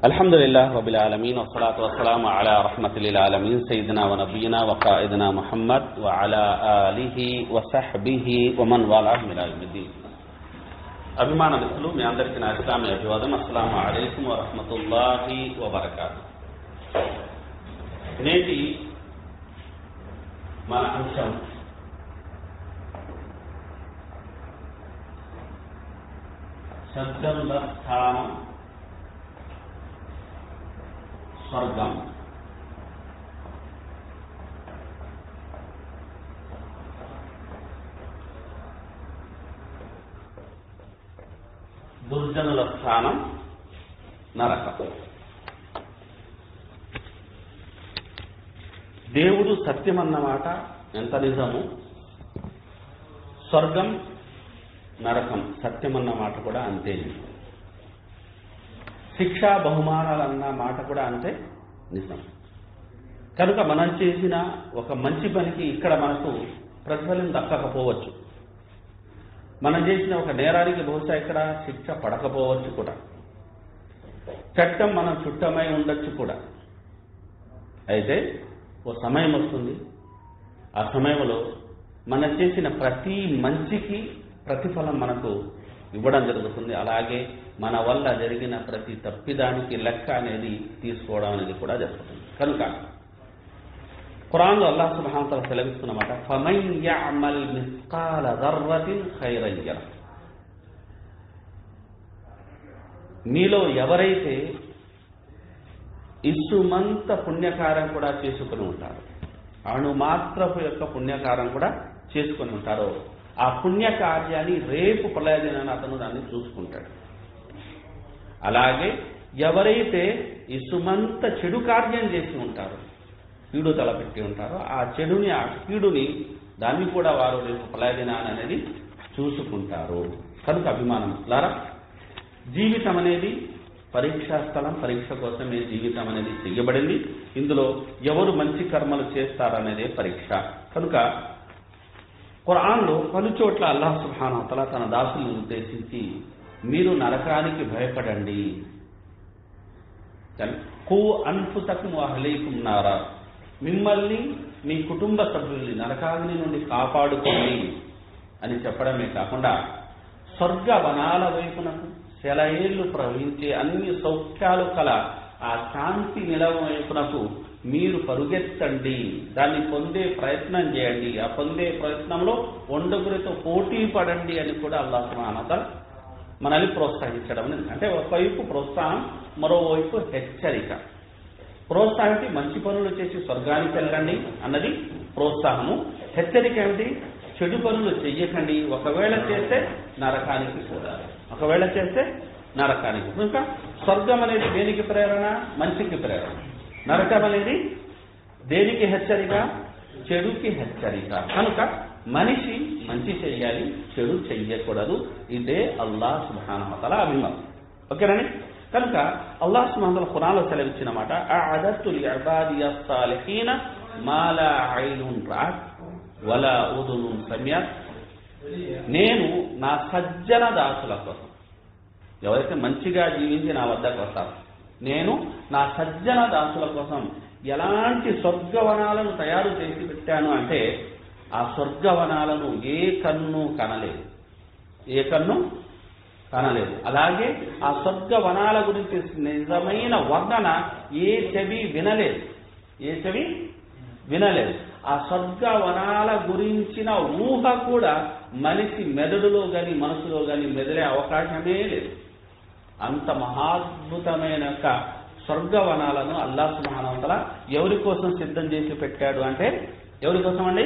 الحمد لله رب العالمين والصلاة والسلام على رحمة للعالمين سيدنا ونبينا وقائدنا محمد وعلى آله وصحبه ومن والاه إلى يوم الدين. అభిమాన మిత్రులు మీ అందరికీ నా ఇస్లామీ అభివాదం. అస్సలాము అలైకుం వరహ్మతుల్లాహి వబరకాతుహు. నేటి మన అంశం శబ్దముల స్థానం స్వర్గం. దుర్జనుల స్థానం నరకం. దేవుడు సత్యమన్నమాట ఎంత నిజము, స్వర్గం నరకం సత్యమన్నమాట కూడా అంతే నిజం. శిక్షా బహుమానాలన్న మాట కూడా అంతే నిజం. కనుక మనం చేసిన ఒక మంచి పనికి ఇక్కడ మనకు ప్రతిఫలం దక్కకపోవచ్చు, మనం చేసిన ఒక నేరానికి బహుశా ఇక్కడ శిక్ష పడకపోవచ్చు కూడా, చట్టం మనం చుట్టమై ఉండొచ్చు కూడా. అయితే ఓ సమయం వస్తుంది, ఆ సమయంలో మనం చేసిన ప్రతి మంచికి ప్రతిఫలం మనకు ఇవ్వడం జరుగుతుంది. అలాగే మన వల్ల జరిగిన ప్రతి తప్పిదానికి లెక్క అనేది తీసుకోవడం అనేది కూడా జరుగుతుంది. కనుక ఖురాన్లో అల్లాహ్ సుబ్హానహు వ తఆలా సెలవిస్తున్నమాట, ఫమన్ యఅమల్ మిస్కాల దర్రతిన్ ఖైరన్ యర. మీలో ఎవరైతే ఇసుమంత పుణ్యకారం కూడా చేసుకుని ఉంటారో, అణుమాత్రపు యొక్క పుణ్యకారం కూడా చేసుకుని ఉంటారో, ఆ పుణ్యకార్యాన్ని రేపు ప్రళయదినాన్ని అతను దాన్ని చూసుకుంటాడు. అలాగే ఎవరైతే ఇసుమంత చెడు కార్యం చేసి ఉంటారో, కీడు తలపెట్టి ఉంటారో, ఆ చెడుని ఆ కీడుని దాన్ని కూడా వారు రేపు ప్రళయదినాన్ని అనేది చూసుకుంటారు. కనుక అభిమానం లారా, జీవితం అనేది పరీక్షా స్థలం, పరీక్ష కోసమే జీవితం అనేది చెయ్యబడింది. ఇందులో ఎవరు మంచి కర్మలు చేస్తారనేదే పరీక్ష. కనుక ఖురాన్లో పలు చోట్ల అల్లాహ్ సుబ్హానహు వ తఆలా తన దాసులను ఉద్దేశించి మీరు నరకానికి భయపడండి, ఖూ అన్ఫుసకుం వ అహ్లీకుం నారా, మిమ్మల్ని మీ కుటుంబ సభ్యుల్ని నరకాగ్ని నుండి కాపాడుకోండి అని చెప్పడమే కాకుండా స్వర్గ వనాల వైపునకు సెలయేళ్లు ప్రవహించే అన్ని సౌఖ్యాలు కల ఆ శాంతి నిలవ వైపునకు మీరు పరుగెత్తండి, దాన్ని పొందే ప్రయత్నం చేయండి, ఆ పొందే ప్రయత్నంలో ఒండగురితో పోటీ పడండి అని కూడా అల్లాహ్ సుబ్హానహు వ తఆలా మనల్ని ప్రోత్సహించడం. అంటే ఒకవైపు ప్రోత్సాహం, మరోవైపు హెచ్చరిక. ప్రోత్సాహం మంచి పనులు చేసి స్వర్గానికి వెళ్ళండి అన్నది ప్రోత్సాహము. హెచ్చరిక ఏమిటి? చెడు పనులు చెయ్యకండి, ఒకవేళ చేస్తే నరకానికి పోతారు, ఒకవేళ చేస్తే నరకానికి. కనుక స్వర్గం అనేది దేనికి ప్రేరణ? మంచికి ప్రేరణ. నరకం అనేది దేనికి హెచ్చరిక? చెడుకి హెచ్చరిక. కనుక మనిషి మంచి చెయ్యాలి, చెడు చెయ్యకూడదు. ఇదే అల్లాహ్ సుబ్హానహు వ తఆలా అభిమతం. ఓకేనండి. కనుక అల్లాహ్ సుబ్హానహు వ తఆలా ఖురాన్లో సెలవిచ్చిన మాట, అఅదత్తు లిఇబాదియస్ సాలిహీన మా లా ఐనున్ రఅత్ వలా ఉదునున్ సమిఅత్. నేను నా సజ్జన దాసుల కోసం, ఎవరైతే మంచిగా జీవించి నా వద్దకు వస్తారు, నేను నా సజ్జన దాసుల కోసం ఎలాంటి స్వర్గవనాలను తయారు చేసి పెట్టాను అంటే, ఆ స్వర్గవనాలను ఏ కన్ను కనలేదు, ఏ కన్ను కనలేదు. అలాగే ఆ స్వర్గవనాల గురించి నిజమైన వర్ణన ఏ చెవి వినలేదు, ఏ చెవి వినలేదు. ఆ స్వర్గవనాల గురించిన ఊహ కూడా మనిషి మెదడులో గాని మనసులో గాని మెదిలే అవకాశమే లేదు. అంత మహాద్భుతమైన స్వర్గవనాలను అల్లాహ్ సుబ్హానహు వ తఆలా ఎవరి కోసం సిద్ధం చేసి పెట్టాడు అంటే, ఎవరి కోసం అండి?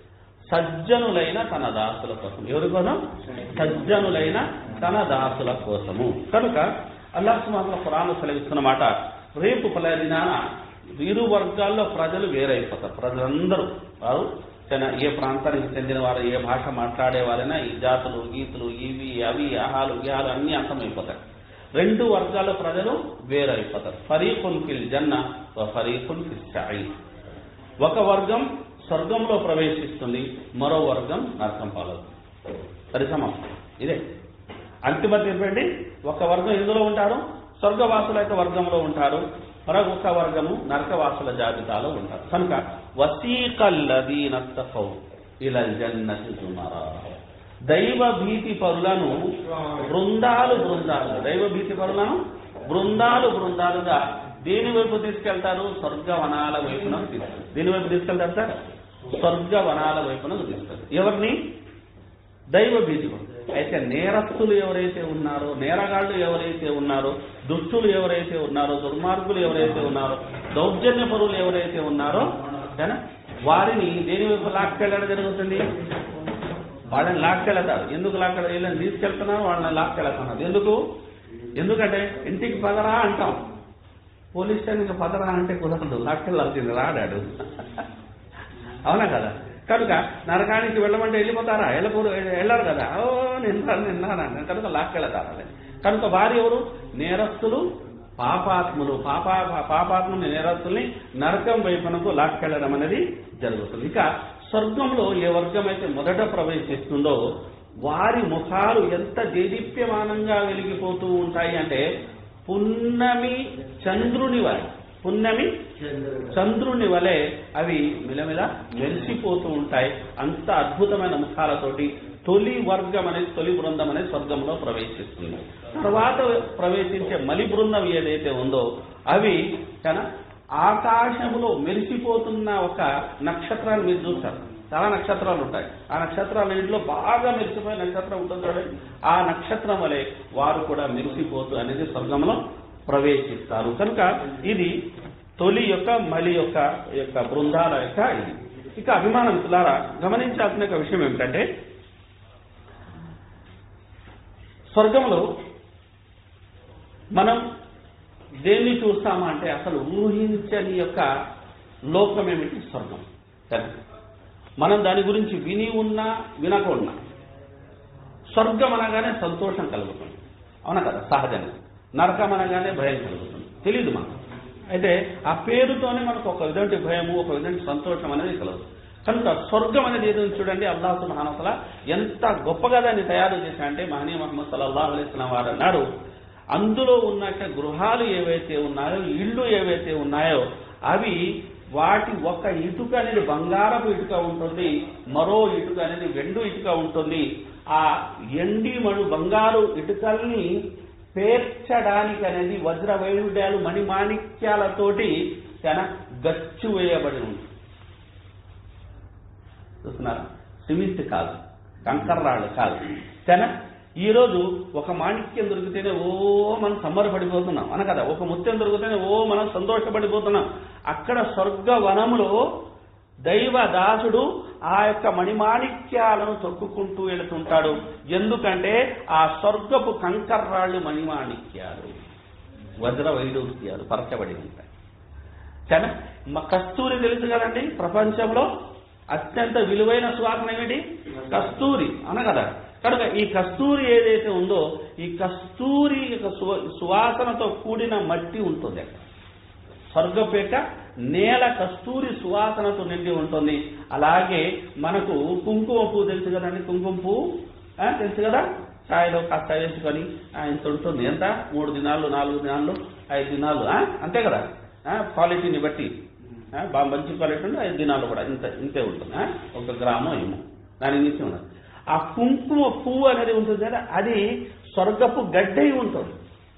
సజ్జనులైన తన దాసుల కోసం. ఎవరి కోసం? సజ్జనులైన తన దాసుల కోసము. కనుక అల్లాహ్ సుబ్హానహు వ తఆలా ఖురాన్లో సెలవిస్తున్న మాట, రేపు పలదినాన ఇరు వర్గాల్లో ప్రజలు వేరైపోతారు. ప్రజలందరూ వారు ఏ ప్రాంతానికి చెందిన వారు, ఏ భాష మాట్లాడేవారైనా, ఈ జాతులు గీతులు ఇవి అవి ఆహాలు గ్యాలు అన్నీ అంతమైపోతాయి. రెండు వర్గాల ప్రజలు వేరైపోతారు. ఫరీఖున్ ఫిల్ జన్న వ ఫరీఖున్ ఫిస్ సঈర్. ఒక వర్గం స్వర్గంలో ప్రవేశిస్తుంది, మరో వర్గం నరకం పాలవుతుంది. పరిసమం ఇదే. అంతిమ తీర్పు ఏంటి? ఒక వర్గం ఎందులో ఉంటారు? స్వర్గవాసులు అయితే వర్గంలో ఉంటారు, మరొక వర్గము నరకవాసుల జాబితాలో ఉంటారు. కనుక వసీకల్లదీన తఖౌ ఇలల్ జన్నతి జుమరా, దైవ భీతి పరులను బృందాలు బృందాలుగా, దైవ భీతి పరులను బృందాలు బృందాలుగా దేని వైపు తీసుకెళ్తారు? స్వర్గవనాల వైపున తీసుకెళ్తారు. దేని వైపు తీసుకెళ్తారు సార్? స్వర్గవనాల వైపునకు తీసుకెళ్తారు. ఎవరిని? దైవ భీతి పరులు. అయితే నేరస్తులు ఎవరైతే ఉన్నారో, నేరగాళ్లు ఎవరైతే ఉన్నారో, దుష్టులు ఎవరైతే ఉన్నారో, దుర్మార్గులు ఎవరైతే ఉన్నారో, దౌర్జన్య పరులు ఎవరైతే ఉన్నారో వారిని దేని వైపు లాక్కెళ్ళడం జరుగుతుంది? వాళ్ళని లాక్కెళ్తారు. ఎందుకు లాక్కెళ్ళ? వీళ్ళని తీసుకెళ్తున్నారు, వాళ్ళని లాక్కెళ్తున్నారు. ఎందుకంటే ఇంటికి పదరా అంటాం, పోలీస్ స్టేషన్కి పదరా అంటే కుదరదు, లాక్కెళ్ళాల్సింది, రాడాడు. అవునా కదా? కనుక నరకానికి వెళ్ళమంటే వెళ్ళిపోతారా? వెళ్ళారు కదా. నిన్నారా కనుక లాక్కెళ్తారా? కనుక వారు ఎవరు? నేరస్తులు, పాపాత్ములు. పాపాత్ముని, నేరస్తుల్ని నరకం వైపునకు లాక్కెళ్లడం అనేది జరుగుతుంది. ఇక స్వర్గంలో ఏ వర్గం అయితే మొదట ప్రవేశిస్తుందో వారి ముఖాలు ఎంత దేదీప్యమానంగా వెలిగిపోతూ ఉంటాయి అంటే పున్నమి చంద్రుని వలె అవి మిలమిల మెరిసిపోతూ ఉంటాయి. అంత అద్భుతమైన ముఖాలతోటి తొలి వర్గం అనేది, తొలి బృందం అనేది స్వర్గంలో ప్రవేశిస్తుంది. తర్వాత ప్రవేశించే మలి బృందం ఏదైతే ఉందో అవి ఆకాశంలో మెరిసిపోతున్న ఒక నక్షత్రాన్ని మీరు చూస్తారు. చాలా నక్షత్రాలు ఉంటాయి. ఆ నక్షత్రాలన్నింటిలో బాగా మెరిసిపోయే నక్షత్రం ఉంటుంది చూడండి. ఆ నక్షత్రం వలె వారు కూడా మెరిసిపోతూ అనేది స్వర్గంలో ప్రవేశిస్తారు. కనుక ఇది తొలి యొక్క మలి యొక్క బృందాల యొక్క ఇది. ఇక అభిమానవంతులారా గమనించాల్సిన ఒక విషయం ఏమిటంటే స్వర్గంలో మనం దేన్ని చూస్తామా అంటే అసలు ఊహించని యొక్క లోకం ఏమిటి? స్వర్గం. సరే, మనం దాని గురించి విని ఉన్నా వినకున్నా స్వర్గం అనగానే సంతోషం కలుగుతుంది. అవునా కదా? సహజంగా. నరకం అనగానే భయం కలుగుతుంది. తెలియదు మనకు. అయితే ఆ పేరుతోనే మనకు ఒక విధంటి భయము, ఒక విధంటి సంతోషం అనేది కలదు. కనుక స్వర్గం అనేది ఏదో చూడండి, అల్లాహ్ సుబ్హానహు వ తఆలా ఎంత గొప్పగా దాన్ని తయారు చేశారంటే మహనీయ ముహమ్మద్ సల్లల్లాహు అలైహి వసల్లం వారు అన్నారు, అందులో ఉన్న గృహాలు ఏవైతే ఉన్నాయో, ఇళ్ళు ఏవైతే ఉన్నాయో అవి వాటి ఒక ఇటుక అనేది బంగారపు ఇటుక ఉంటుంది, మరో ఇటుక అనేది వెండు ఇటుక ఉంటుంది. ఆ ఎండిమడు బంగారు ఇటుకల్ని పేర్చడానికి అనేది వజ్ర వైడూర్యాలు మణిమాణిక్యాలతోటి గచ్చు వేయబడి ఉంది. చూస్తున్నారా? సిమెంట్ కాదు, కంకర్రాళ్ళు కాదు. ఈరోజు ఒక మాణిక్యం దొరికితేనే మనం సంబరపడిపోతున్నాం అన కదా, ఒక ముత్యం దొరికితేనే మనం సంతోషపడిపోతున్నాం. అక్కడ స్వర్గవనములో దైవ దాసుడు ఆ యొక్క మణిమాణిక్యాలను తొక్కుకుంటూ వెళుతుంటాడు. ఎందుకంటే ఆ స్వర్గపు కంకర్రాళ్ళు మణిమాణిక్యాలు, వజ్ర వైడూర్యాలు పరచబడి ఉంటాయి. కస్తూరి తెలుసు కదండి, ప్రపంచంలో అత్యంత విలువైన సువాసన ఏమిటి? కస్తూరి అన కదా. కనుక ఈ కస్తూరి ఏదైతే ఉందో ఈ కస్తూరి సువాసనతో కూడిన మట్టి ఉంటుంది. స్వర్గపేట నేల కస్తూరి సువాసనతో నిండి ఉంటుంది. అలాగే మనకు కుంకుమ పువ్వు తెలుసు కదండి, కుంకుమ పువ్వు తెలుసు కదా, ఛాయలో కాస్త వేసుకొని ఇంత ఉంటుంది. ఎంత? 3 దినాలు, 4 దినాలు, 5 దినాలు, అంతే కదా. క్వాలిటీని బట్టి బాగా మంచి క్వాలిటీ ఉంటే 5 దినాలు కూడా ఇంతే ఉంటుంది. 1 గ్రాము ఏమో దాని నుంచి ఉన్నది. ఆ కుంకుమ పువ్వు అనేది ఉంటుంది కదా, అది స్వర్గపు గడ్డై ఉంటుంది.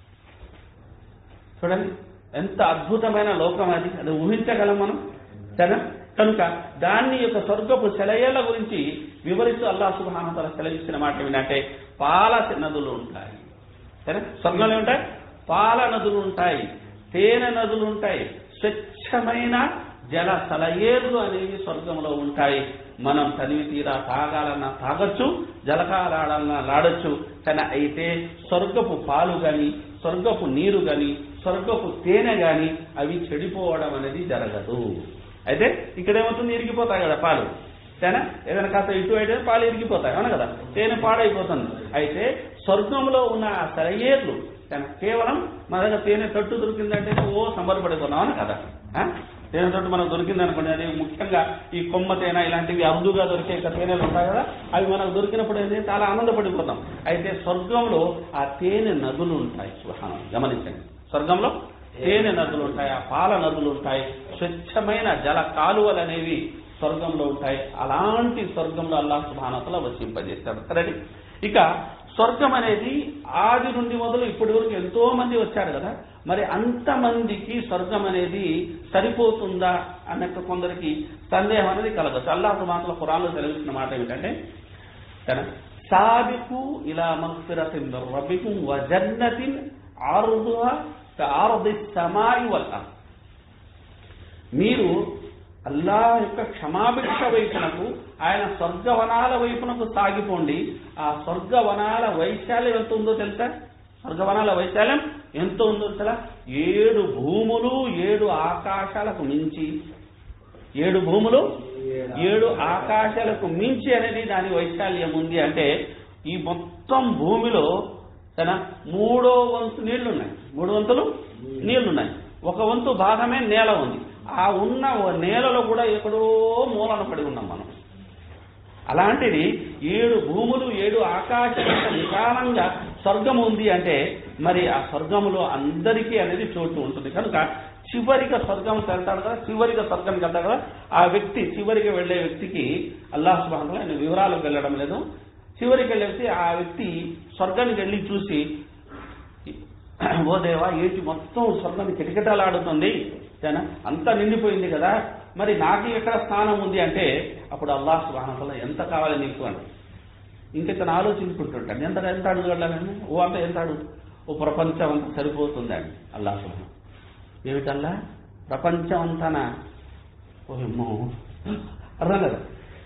చూడండి ఎంత అద్భుతమైన లోకం అది, అది ఊహించగలం మనం. సరే, కనుక దాన్ని యొక్క స్వర్గపు సెలయేళ్ల గురించి వివరిస్తూ అల్లాహ్ సుబ్హానహు వ తఆలా సెలవిచ్చిన మాట ఏమిటంటే పాల నదులు ఉంటాయి. సరే, స్వర్గంలో ఉంటాయి పాల నదులు ఉంటాయి, తేనె నదులు ఉంటాయి, స్వచ్ఛమైన జల సెలయేర్లు అనేవి స్వర్గంలో ఉంటాయి. మనం తనివి తీరా తాగాలన్నా తాగొచ్చు, జలకాలాడాలన్నా లాడొచ్చు. కానీ అయితే స్వర్గపు పాలు కానీ, స్వర్గపు నీరు కానీ, స్వర్గపు తేనె కానీ అవి చెడిపోవడం అనేది జరగదు. అయితే ఇక్కడేమవుతుంది? ఇరిగిపోతాయి కదా పాలు. తేనె ఏదైనా కాస్త ఇటు అయితే పాలు ఇరిగిపోతాయి, అవునా కదా, తేనె పాడైపోతుంది. అయితే స్వర్గంలో ఉన్న ఆ సెలయేర్లు కేవలం మన దగ్గర తేనె తట్టు దొరికిందంటే సంబరపడిపోతున్నాం, అవునా కదా. తేనెతోటి మనకు దొరికింది అనుకోండి, అది ముఖ్యంగా ఈ కొమ్మ తేనె ఇలాంటివి అరుదుగా దొరికే తేనెలు ఉంటాయి కదా, అవి మనకు దొరికినప్పుడు అయితే చాలా ఆనందపడిపోతాం. అయితే స్వర్గంలో ఆ తేనె నదులు ఉంటాయి. సుబ్హానల్లాహ్, గమనించండి, స్వర్గంలో తేనె నదులు ఉంటాయి, ఆ పాల నదులు ఉంటాయి, స్వచ్ఛమైన జల కాలువలు అనేవి స్వర్గంలో ఉంటాయి. అలాంటి స్వర్గంలో అల్లాహ్ సుబ్హానహు వ తఆలా వసింపజేస్తాడు. సరే, ఇక స్వర్గం అనేది ఆది నుండి మొదలు ఇప్పటి వరకు ఎంతో మంది వచ్చారు కదా, మరి అంతమందికి స్వర్గం అనేది సరిపోతుందా అన్నట్టు కొందరికి సందేహం అనేది కలగచ్చు. అల్లాహ్ సుబ్హానహు వ తఆలా ఖురాన్లో తెలియజేసిన మాట ఏమిటంటే, సాబికు ఇలా మగ్ఫిరతిన్ మిర్ రబ్బికుం వ జన్నతిన్ అర్దుహా కఅర్దిస్ సమాయి వల్ అర్ద్. మీరు అల్లాహ్ యొక్క క్షమాభిక్ష వైపునకు, ఆయన స్వర్గవనాల వైపునకు సాగిపోండి. ఆ స్వర్గవనాల వైశాల్యం ఎంత ఉందో తెలుసా? స్వర్గవనాల వైశాల్యం ఎంత ఉందో తెలుసా? 7 భూములు 7 ఆకాశాలకు మించి, 7 భూములు 7 ఆకాశాలకు మించి అనేది దాని వైశాల్యం ఉంది. అంటే ఈ మొత్తం భూమిలో తన 3వ వంతు నీళ్లున్నాయి, 3 వంతులు నీళ్లున్నాయి. 1 వంతు భాగమే నేల ఉంది. ఆ ఉన్న నేలలో కూడా ఎక్కడో మూలన పడి ఉన్నాం మనం. అలాంటిది 7 భూములు 7 ఆకాశాలకు విశాలంగా స్వర్గం ఉంది అంటే మరి ఆ స్వర్గంలో అందరికీ అనేది చోటు ఉంటుంది. కనుక చివరిగా స్వర్గంకి వెళ్తాడు కదా, చివరిగా స్వర్గానికి వెళ్తాడు కదా, ఆ వ్యక్తి చివరికి వెళ్లే వ్యక్తికి అల్లాహ్ సుబ్హానహు వ తఆలా ఆయన వివరాలకు వెళ్ళడం లేదు. చివరికి వెళ్ళే వ్యక్తి ఆ వ్యక్తి స్వర్గానికి వెళ్ళి చూసి, ఓ దేవా, ఏంటి మొత్తం స్వర్గాన్ని కిటకిటలాడుతుంది, అంతా నిండిపోయింది కదా, మరి నాకు ఎక్కడ స్థానం ఉంది అంటే అప్పుడు అల్లాహ్ సుబ్హానహు వ తఆలా ఎంత కావాలి నీకు అని ఇంకా తను ఆలోచించుకుంటుంటాడు. ఎంత ఎంత అడుగుతాడని, ఓ అంత ఎంత అడుగు, ఓ ప్రపంచం అంతా సరిపోతుందండి. అల్లాహ్ సుబ్హానహు ఏమిటల్లా ప్రపంచం అంతానా? ఓమో అర్థం కదా.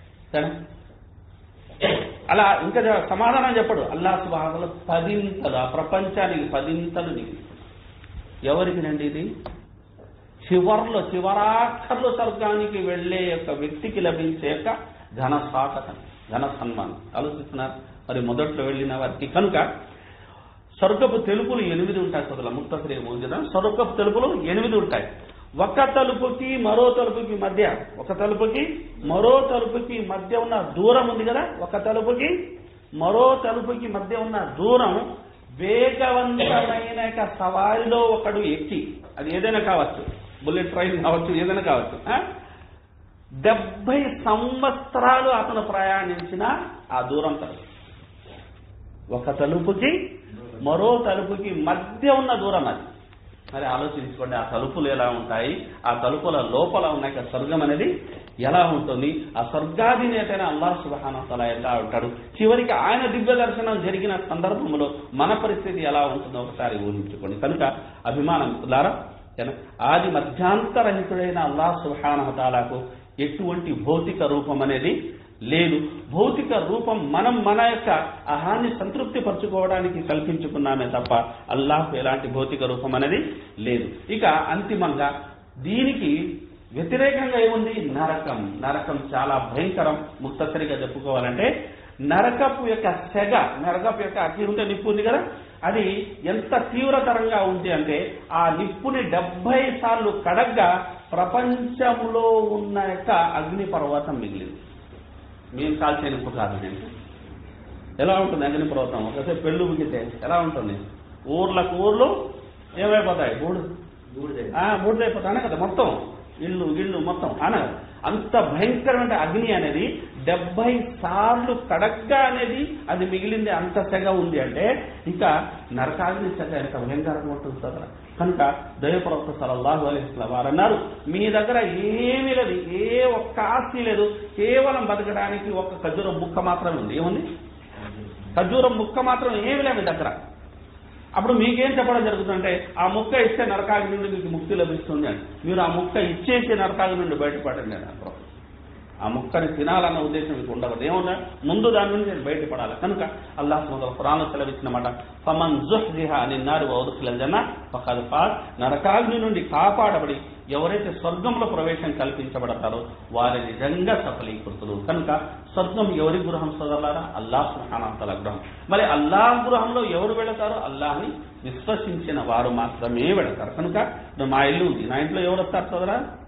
అలా ఇంకా సమాధానం చెప్పడు. అల్లాహ్ సుబ్హానహు వ తఆలా 10 ఆ ప్రపంచానికి 10 నీకు. ఎవరికి నండి ఇది? చివరాఖర్లో స్వర్గానికి వెళ్లే యొక్క వ్యక్తికి లభించే యొక్క ఘన స్వాగతం, ఘన సన్మానం. ఆలోచిస్తున్నారు మరి మొదట్లో వెళ్ళిన వారికి. కనుక స్వర్గపు తెలుపులు 8 ఉంటాయి. సోదరుల ముక్తసరి మోజన స్వర్గపు తెలుపులు 8 ఉంటాయి. ఒక తలుపుకి మరో తలుపుకి మధ్య, ఒక తలుపుకి మరో తలుపుకి మధ్య ఉన్న దూరం ఉంది కదా, ఒక తలుపుకి మరో తలుపుకి మధ్య ఉన్న దూరం వేగవంతమైన సవారిలో ఒకడు ఎక్కి, అది ఏదైనా కావచ్చు, బుల్లెట్ ట్రైన్ కావచ్చు, ఏదైనా కావచ్చు, 70 సంవత్సరాలు అతను ప్రయాణించిన ఆ దూరం తలుపు, ఒక తలుపుకి మరో తలుపుకి మధ్య ఉన్న దూరం అది. మరి ఆలోచించుకోండి, ఆ తలుపులు ఎలా ఉంటాయి, ఆ తలుపుల లోపల ఉన్న స్వర్గం అనేది ఎలా ఉంటుంది, ఆ స్వర్గాధినేతైన అల్లాహ్ సుబ్హానహు వ తఆలా ఎలా ఉంటాడు, చివరికి ఆయన దివ్య దర్శనం జరిగిన సందర్భంలో మన పరిస్థితి ఎలా ఉంటుందో ఒకసారి ఊహించుకోండి. కనుక అభిమానం ద్వారా ఆది మధ్యాంతరహితుడైన అల్లాహ్ సుబ్హానహు వ తఆలాకు ఎటువంటి భౌతిక రూపం అనేది లేదు. భౌతిక రూపం మనం మన యొక్క అహాన్ని సంతృప్తి పరచుకోవడానికి కల్పించుకున్నామే తప్ప అల్లాహ్ ఎలాంటి భౌతిక రూపం అనేది లేదు. ఇక అంతిమంగా దీనికి వ్యతిరేకంగా ఏముంది? నరకం. నరకం చాలా భయంకరం. ముక్తసరిగా చెప్పుకోవాలంటే నరకపు యొక్క సెగ, నరకపు యొక్క అగ్ని ఉంటే నిప్పు ఉంది కదా, అది ఎంత తీవ్రతరంగా ఉంది అంటే ఆ నిప్పుని 70 సార్లు కడగ్గా ప్రపంచంలో ఉన్న యొక్క అగ్ని పర్వతం మిగిలింది. మేము కాల్చే నిప్పు కాదు. నేను ఎలా ఉంటుంది అగ్ని పర్వతం? ఒకసారి పెళ్ళు ఉగితే ఎలా ఉంటుంది? ఊర్లకు ఊర్లు ఏమైపోతాయి? బూడిదైపోతానే కదా, మొత్తం ఇళ్ళు మొత్తం అనగా అంత భయంకరమైన అగ్ని అనేది 70 సార్లు కడగ్గా అనేది అది మిగిలింది. అంత సెగ ఉంది అంటే ఇక నరకాగ్ని సెగ ఎంత భయంకరంగా ఉంటుంది కదా. కనుక దైవప్రవక్త సల్లల్లాహు అలైహి వసల్లం వారు అన్నారు, మీ దగ్గర ఏమీ లేదు, ఏ ఒక్క ఆస్తి లేదు, కేవలం బతకడానికి ఒక ఖర్జూరం ముక్క మాత్రమే ఉంది. ఏముంది? ఖర్జూరం ముక్క మాత్రం ఏమి లేదు మీ దగ్గర. అప్పుడు మీకేం చెప్పడం జరుగుతుందంటే ఆ ముక్క ఇస్తే నరకాగ్ని నుండి మీకు ముక్తి లభిస్తుంది అని. మీరు ఆ ముక్క ఇచ్చేసి నరకాగ్ని నుండి బయటపడండి అని అప్పుడు. ఆ ముక్కని తినాలన్న ఉద్దేశం మీకు ఉండవద్దు. ఏమన్నా ముందు దాని నుంచి నేను బయటపడాలి. కనుక అల్లాహ్ సుబ్హానహు వ తఆలా ఖురాన్లో సెలవిచ్చినమాట, ఫమన్ జుహ్జిహా అనిన్ నారి వ ఉద్ఖిలల్ జన్నah ఫఖద్ ఫాజ్. నరకాగ్ని నుండి కాపాడబడి ఎవరైతే స్వర్గంలో ప్రవేశం కల్పించబడతారో వారి నిజంగా సఫలీకృతులు. కనుక స్వర్గం ఎవరి గృహం సోదరులారా? అల్లాహ్ సుబ్హానహు వ తఆలా గృహం. మరి అల్లాహ్ గృహంలో ఎవరు వెళతారో? అల్లాహ్ని విశ్వసించిన వారు మాత్రమే వెళతారు. కనుక మా ఇల్లు ఉంది, నా ఇంట్లో ఎవరు వస్తారు సోదరా?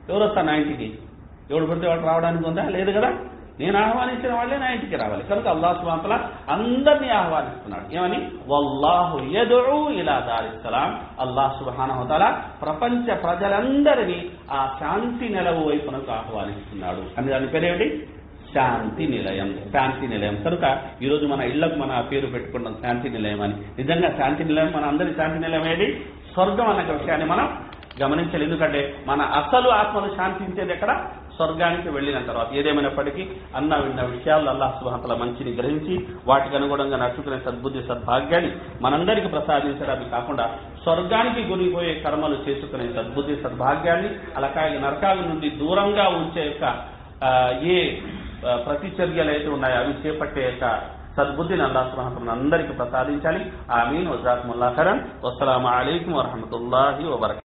ఎవరు వస్తారు నా ఇంటికి? ఎవడు పడితే వాడు రావడానికి ఉందా? లేదు కదా. నేను ఆహ్వానించిన వాళ్ళే నా ఇంటికి రావాలి. కనుక అల్లాహ్ సుబ్హానహు వ తఆలా అందరినీ ఆహ్వానిస్తున్నాడు. ఏమని? వల్లాహు యదుఉ ఇలా దారిస్సలాం. అల్లాహ్ సుబ్హానహు వ తఆలా ప్రపంచ ప్రజలందరినీ ఆ శాంతి నెలవు వైపునకు ఆహ్వానిస్తున్నాడు. అని దాని పేరేమిటి? శాంతి నిలయం. శాంతి నిలయం. కనుక ఈరోజు మన ఇళ్లకు మన పేరు పెట్టుకుంటాం శాంతి నిలయం అని. నిజంగా శాంతి నిలయం మన అందరి శాంతి నిలయం ఏది? స్వర్గం అన్న విషయాన్ని మనం గమనించాలి. ఎందుకంటే మన అసలు ఆత్మలు శాంతించేది ఎక్కడ? స్వర్గానికి వెళ్ళిన తర్వాత. ఏదేమైనప్పటికీ విన్న విషయాల్లో అల్లాహ్ సుబ్హానహు వ తఆలా మంచిని గ్రహించి వాటికి అనుగుణంగా నడుచుకునే సద్బుద్ధి సద్భాగ్యాన్ని మనందరికీ ప్రసాదించడానికి కాకుండా స్వర్గానికి గురిపోయే కర్మలు చేసుకునే సద్బుద్ధి సద్భాగ్యాన్ని, అలాగే నరకాల నుండి దూరంగా ఉంచే యొక్క ఏ ప్రతిచర్యలు అయితే ఉన్నాయో అవి చేపట్టే యొక్క సద్బుద్ధిని అల్లాహ్ సుబ్హానహు వ తఆలా అందరికీ ప్రసాదించాలి. ఆమీన్. వజాకుముల్లాహ్ ఖైరన్. వస్సలాము అలైకుం వరహ్మతుల్లాహి వబరకాతుహు.